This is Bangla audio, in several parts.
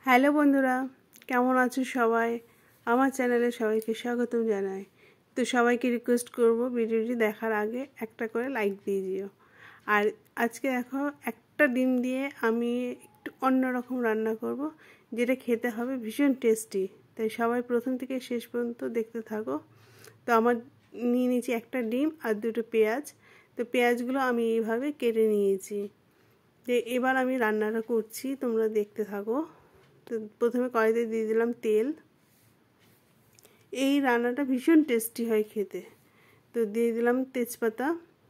হ্যালো বন্ধুরা, কেমন আছো সবাই? আমার চ্যানেলে সবাইকে স্বাগতম জানাই। তো সবাইকে রিকোয়েস্ট করব ভিডিওটি দেখার আগে একটা করে লাইক দিয়ে দিও। আর আজকে দেখো একটা ডিম দিয়ে আমি একটু অন্যরকম রান্না করব, যেটা খেতে হবে ভীষণ টেস্টি। তাই সবাই প্রথম থেকে শেষ পর্যন্ত দেখতে থাকো। তো আমার নিয়ে নিয়েছি একটা ডিম আর দুটো পেঁয়াজ। তো পেঁয়াজগুলো আমি এইভাবে কেটে নিয়েছি। তো এবার আমি রান্নাটা করছি, তোমরা দেখতে থাকো। তো প্রথমে কড়াইতে দিয়ে দিলাম তেল। এই রান্নাটা ভীষণ টেস্টি হয় খেতে। তো দিয়ে দিলাম তেজপাতা।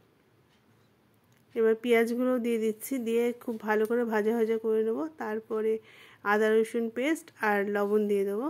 এবার পেঁয়াজগুলো দিয়ে দিচ্ছি, দিয়ে খুব ভালো করে ভাজা ভাজা করে নেবো। তারপরে আদা রসুন পেস্ট আর লবণ দিয়ে দেবো।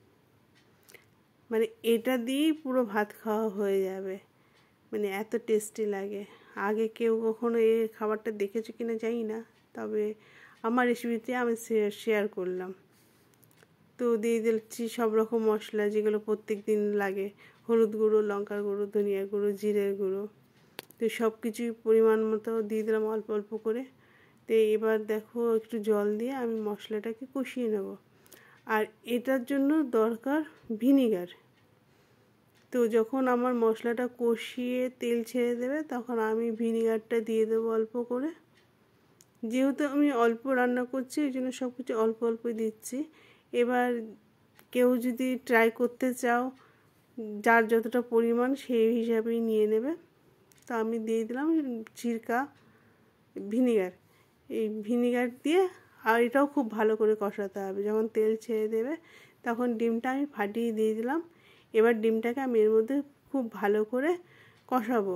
মানে এটা দিয়েই পুরো ভাত খাওয়া হয়ে যাবে, মানে এত টেস্টি লাগে। আগে কেউ কখনো এই খাবারটা দেখেছো কিনা জানি না, তবে আমার রেসিপিতে আমি শেয়ার করলাম। তো দিয়ে দিচ্ছি সব রকম মশলা, যেগুলো প্রত্যেক দিন লাগে। হলুদ গুঁড়ো, লঙ্কার গুঁড়ো, ধনিয়ার গুঁড়ো, জিরের গুঁড়ো। তো সব কিছুই পরিমাণ মতো দিয়ে দিলাম অল্প অল্প করে। তো এবার দেখো একটু জল দিয়ে আমি মশলাটাকে কষিয়ে নেব। আর এটার জন্য দরকার ভিনিগার। তো যখন আমার মশলাটা কষিয়ে তেল ছেড়ে দেবে, তখন আমি ভিনিগারটা দিয়ে দেবো অল্প করে। যেহেতু আমি অল্প রান্না করছি, ওই জন্য সব কিছু অল্প অল্পই দিচ্ছি। এবার কেউ যদি ট্রাই করতে চাও, যার যতটা পরিমাণ সেই হিসাবেই নিয়ে নেবে। তো আমি দিয়ে দিলাম সিরকা ভিনিগার। এই ভিনিগার দিয়ে আর এটাও খুব ভালো করে কষাতে হবে। যখন তেল ছেড়ে দেবে, তখন ডিমটা আমি ফাটিয়ে দিয়ে দিলাম। এবার ডিমটাকে আমি এর মধ্যে খুব ভালো করে কষাবো।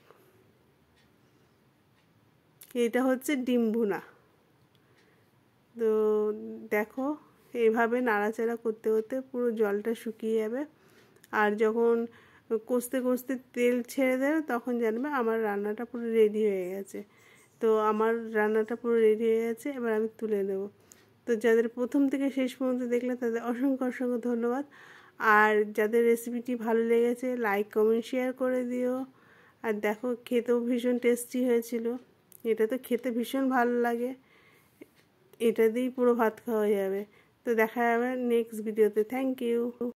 এটা হচ্ছে ডিম ভুনা। তো দেখো এইভাবে নাড়াচাড়া করতে করতে পুরো জলটা শুকিয়ে যাবে। আর যখন কষতে কষতে তেল ছেড়ে দেবে, তখন জানবে আমার রান্নাটা পুরো রেডি হয়ে গেছে। তো আমার রান্নাটা পুরো রেডি হয়ে গেছে, এবার আমি তুলে নেব। তো যাদের প্রথম থেকে শেষ পর্যন্ত দেখলে তাদের অসংখ্য অসংখ্য ধন্যবাদ। আর যাদের রেসিপিটি ভালো লেগেছে, লাইক কমেন্ট শেয়ার করে দিও। আর দেখো খেতেও ভীষণ টেস্টি হয়েছিল। এটা তো খেতে ভীষণ ভালো লাগে, এটা দিয়েই পুরো ভাত খাওয়া যাবে। তো দেখা যাবে নেক্সট ভিডিওতে। Thank you.